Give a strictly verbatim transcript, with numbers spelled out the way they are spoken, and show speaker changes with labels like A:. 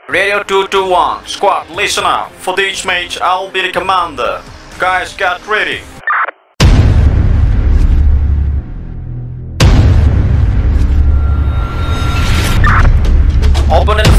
A: Radio two two one, squad, listen up. For this match, I'll be the commander. Guys, get ready. Open the